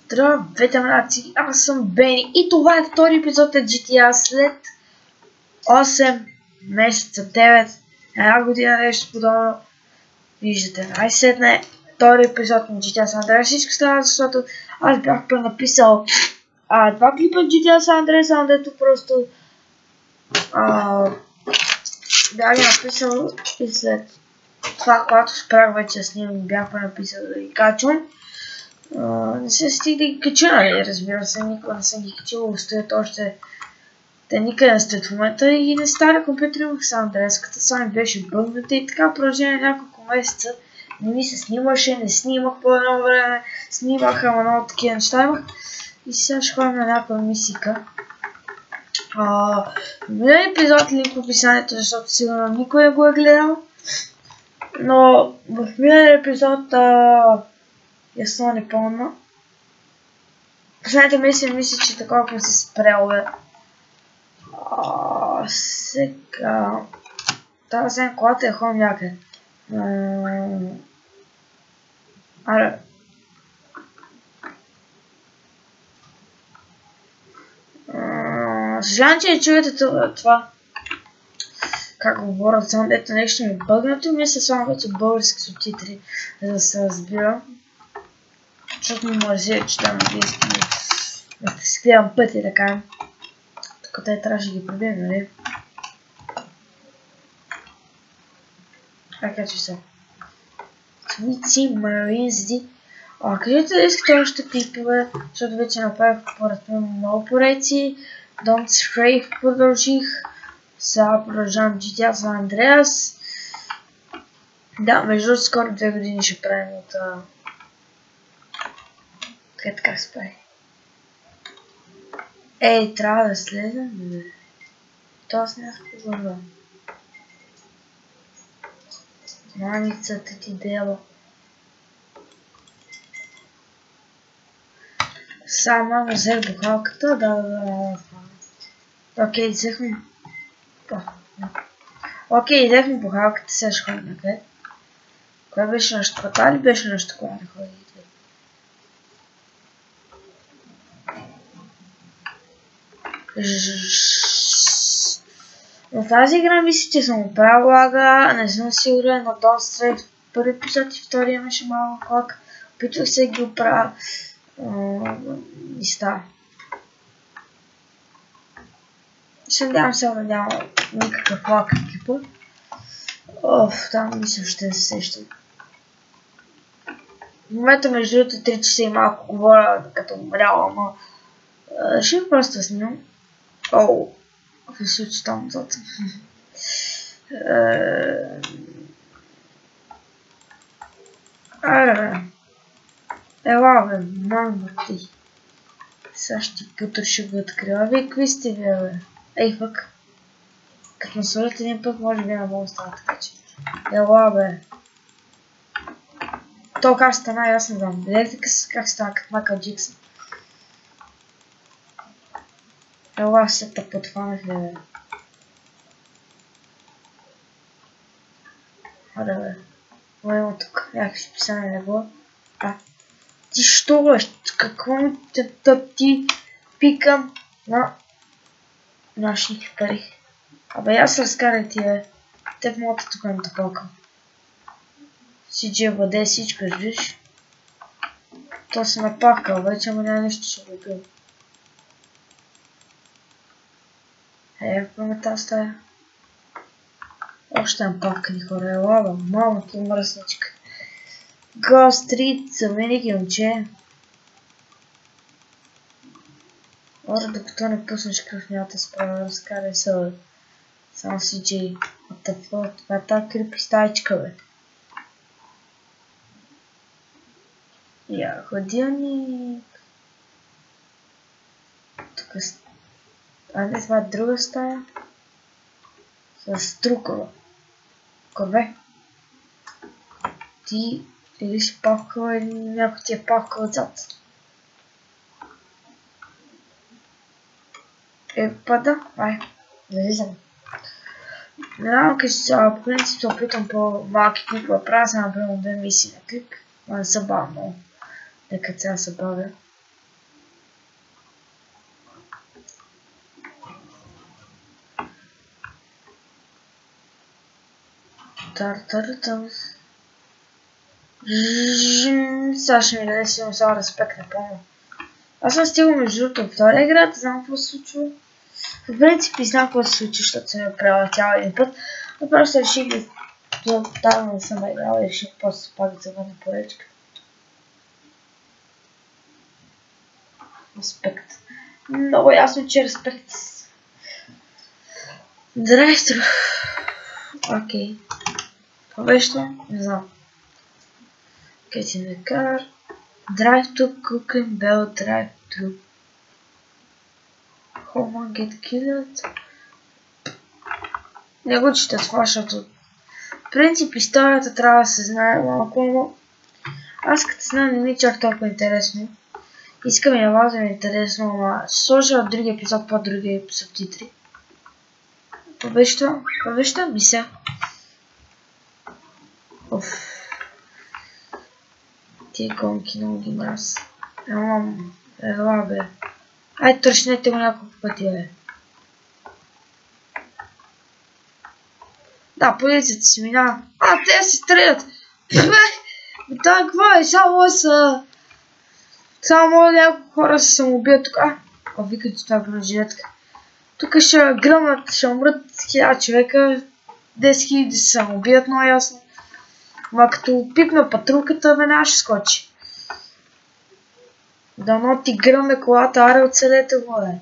Здравейте, мраци, аз съм Бени и това е втори епизод от GTA след 8 месеца, 9, една година, нещо подобно. Виждате, най-сетне втори епизод на GTA San Andreas. Всичко става, защото аз бях пренаписал два клипа от GTA San Andreas, дето просто бях ги написал и след това, когато спрях вече с ним, бях пренаписал да ги качвам. Не се стига да ги кача, нали, разбира се, никога не съм ги качил, стоят още, те никъде не стоят в момента и на стария компютър имах San Andreas, като сами беше бъгната и така продължение няколко месеца не ми се снимаше, не снимах по едно време, снимах, ама много такива неща имах и сега ще ходим на някаква мисика. Миналия епизод линк в описанието, защото сигурно никой не го е гледал, но в миналия епизод ясно не помня. Последните месеци мисля, че такова съм се спрял, бе. Сега... трябва да вземем колата и ходим някъде. Аре. Съжалявам, че не чуете това. Как говорят, само дето нещо ми е бъгнато, мисля само вече български субтитри, за да се разбира. Защото ми мързи, че там английски да се скривам пъти, да кажем. Тук те трябваше да ги пробием, нали? Така че са. Sweet Marines. Кажете да искате още клипове, защото вече направих поред мен много пореци. Don't Strafe продължих. Сега продължавам GTA San Andreas. Да, между скоро 2 години ще правим от... Така се прави. Ей, трябва да слезем, бе. Това с някакво върва. Маницата ти дела. Сама взех бухалката, да. Окей, взехме. Окей, взехме бухалката, сега ще ходим накъде. Кое беше нашето кота или беше нашето кола да ходи? В тази игра мисля, че съм оправил лага, не съм сигурен, но Don't Strafe първи епизод и втория имаше малко лаг. Опитвах се да ги оправя и става. Се надявам сега да няма никакъв лаг екипа. Там мисля ще се сещам. В момента между другото 3 часа и малко говоря като умряла, ама решим просто да снимам. Какво се случи там отзад? Ела, бе, мама ти. Сега ще путър ще го открива. Вие какви сте, бе? Ей, фък. Като ме свалят един път, може би не мога да става така, че. Ела, бе. То как стана, аз не знам. Гледайте как стана, като Майкъл Джексън. Ела, се те подхванах, бе. Аре, бе. Това има тук някакви писания на го. Ти що, бе? Какво ми ти пикам на нашите пари? Абе, аз разкарай ти, бе. Те в моята тук не тъпалка. Си джебаде всичко, виж. То се напакал, вече ама няма нещо ще го пил. В памета стая. Още напакани хора, ела, мама ти мръсничка. Гострит, замени момче. Ора, докато не пуснеш кръв, няма да справя, разкарай се, бе. Само CJ. Това е тази крипи стаечка, бе. Ходилник. Тук не, това е друга стая. С трукова. Кое? Ти или си павкала или някой ти е павкал отзад. Да, зализам. Не знам, по принцип се опитам по-малки клипове, правя се например 2 мисии на клип, но не са бавно много. Нека сега се бавя. Сега ще ми даде силно само респект напълно. Аз съм стигал между другото в втория град, знам какво се случва. В принцип и знам какво се случи, защото съм я прелетяла един път, но просто реших да давно не съм играла и реших просто пак да се върна по речка. Респект. Много ясно, че респект. Драйв-тру. Окей. Това беше това? Не знам. Get in the car. Drive-to Cooking Bell Drive-thru. Home get killed. Не го чета това, защото в принцип историята трябва да се знае малко, но аз като знам не ми е чак толкова интересно. Искам и на вас да ми е интересно, но ще сложа от други епизод по други субтитри. Това беше това? Това беше това? Мисля. Тия гонки много ги мраз. Ела бе. Айде тръщнете го няколко пъти бе. Да, полицията си минава. Те се стрелят! Това какво е? Само мога няколко хора се самоубият тук. Викат, че това е бронежилетка. Тук ще гръмнат, ще умрат 1000 човека. 10 000 се самоубият, много ясно. Ма като пипна патрулката, веднага ще скочи. Дано ти гръмне колата, аре оцелете го, бе.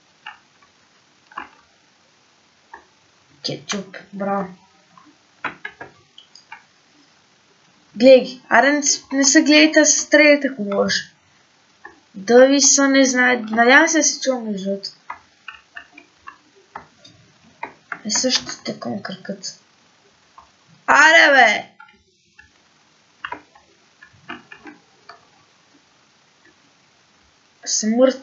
Кетчуп, браво. Гледай, аре не се гледайте, а се стреляйте, ако може. Да ви са не знае, надявам се чувам между другото. И също те към кръкът. Аре, бе! Смърт.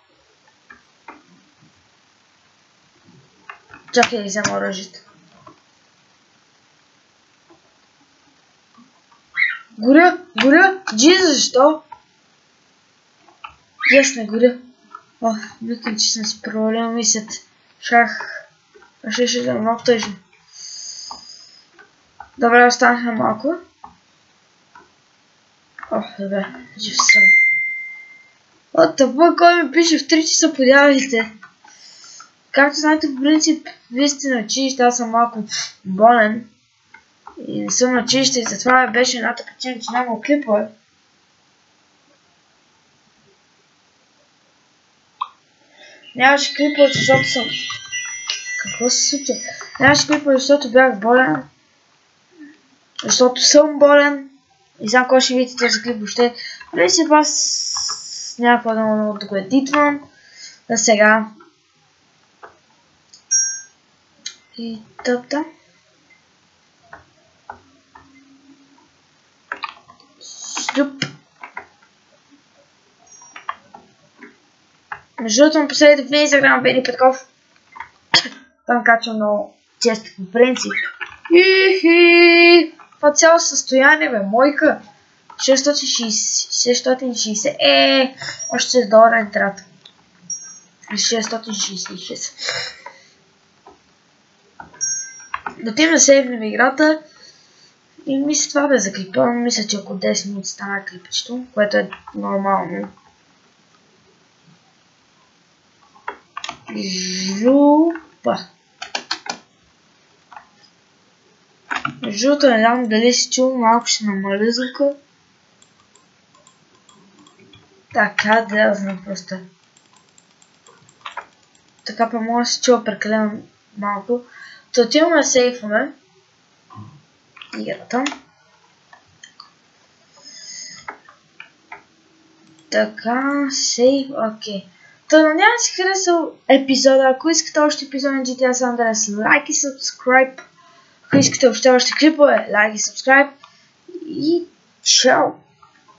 Чакай да взема оръжието. Горя! Джи, защо? Не горя. Викам, че съм си провалил мисията. Ще да много тъжно. Добре, останаха малко. Добре, жив съм. Тъпа, кой ми пише в 3 часа подявайте. Както знаете, в принцип, вие сте на училище, аз съм малко болен. И не съм на училище и затова беше едната причина, че няма клипове. Нямаше клипове, защото съм... Какво се случва? Нямаше клипове, защото бях болен. Защото съм болен. И знам кой ще видите този клип въобще. В принцип аз някаква да го едитвам. За сега. И тъпта. Ступ. Между другото му последете в Инстаграм Бени Петков. Там качвам много често по принцип. Това цяло състояние, бе, мойка. 660. Още $6 не трябва. 666. Да отидем да сейвнем играта. И мисля това да заклипвам. Мисля, че около 10 минути стана клипчето, което е нормално. Жупа. Жуто не знам дали си чул, малко ще намаля звука. Така, да я знам просто. Така па може да се чува прекалено малко. То отиваме да сейфваме играта. Така, сейф, окей. То надявам си харесал епизода. Ако искате още епизод на GTA San Andreas, лайк и subscribe. Ако искате още клипове, лайк и subscribe. И чао!